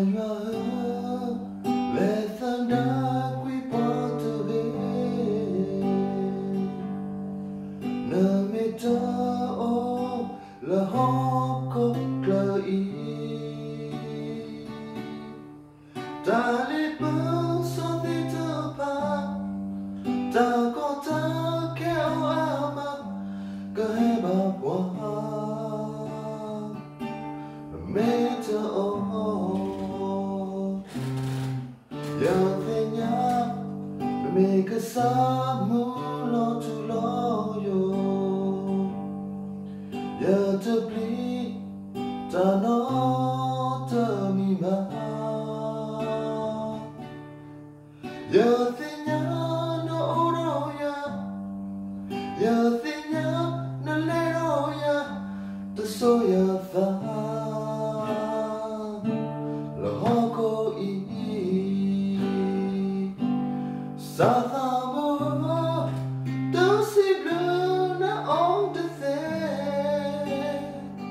le thanda qui porto ve na meta o la hoko klai ta le pa so de ta pa ta ko ta ke o ama ka he ba wa meta o ya venya me ka sa mu lo tu lo yo ya te pli ta no ta mi ma ya venya no oro ya venya na le ro ya ta so ya va Sathamo dosi bluna on the thing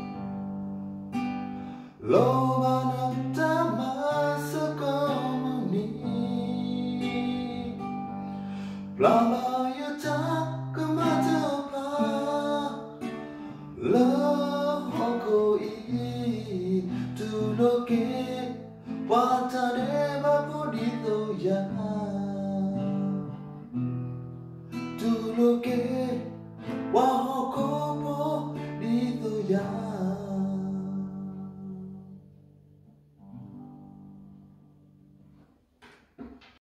Lobana tamasa komuni Plama yata